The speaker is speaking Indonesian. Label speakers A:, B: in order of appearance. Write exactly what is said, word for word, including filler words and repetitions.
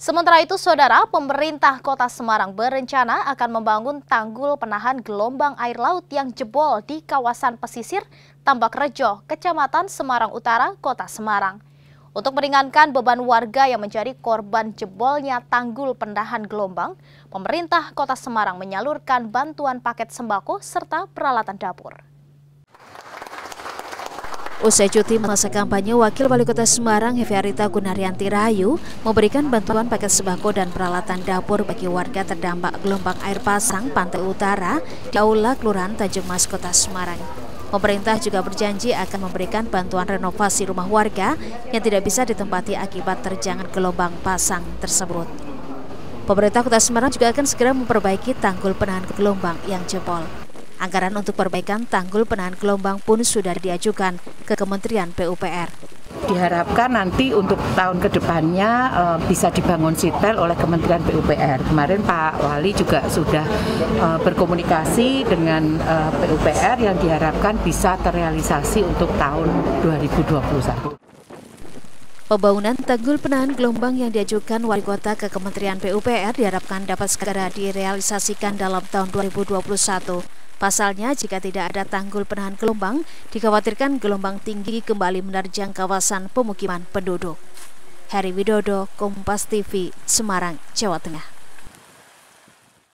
A: Sementara itu, saudara, pemerintah Kota Semarang berencana akan membangun tanggul penahan gelombang air laut yang jebol di kawasan pesisir Tambak Rejo, Kecamatan Semarang Utara, Kota Semarang. Untuk meringankan beban warga yang menjadi korban jebolnya tanggul penahan gelombang, pemerintah Kota Semarang menyalurkan bantuan paket sembako serta peralatan dapur.
B: Usai cuti masa kampanye, Wakil Wali Kota Semarang Hefearita Gunaryanti Rahayu memberikan bantuan paket sembako dan peralatan dapur bagi warga terdampak gelombang air pasang Pantai Utara di Aula Kelurahan Tanjung Mas, Kota Semarang. Pemerintah juga berjanji akan memberikan bantuan renovasi rumah warga yang tidak bisa ditempati akibat terjangan gelombang pasang tersebut. Pemerintah Kota Semarang juga akan segera memperbaiki tanggul penahan gelombang yang jebol. Anggaran untuk perbaikan tanggul penahan gelombang pun sudah diajukan ke Kementerian P U P R.
C: Diharapkan nanti untuk tahun kedepannya e, bisa dibangun seatbelt oleh Kementerian P U P R. Kemarin Pak Wali juga sudah e, berkomunikasi dengan e, P U P R yang diharapkan bisa terrealisasi untuk tahun dua ribu dua puluh satu.
B: Pembangunan tanggul penahan gelombang yang diajukan Wali Kota ke Kementerian P U P R diharapkan dapat segera direalisasikan dalam tahun dua ribu dua puluh satu. Pasalnya, jika tidak ada tanggul penahan gelombang, dikhawatirkan gelombang tinggi kembali menerjang kawasan pemukiman penduduk. Heri Widodo, Kompas T V, Semarang, Jawa Tengah.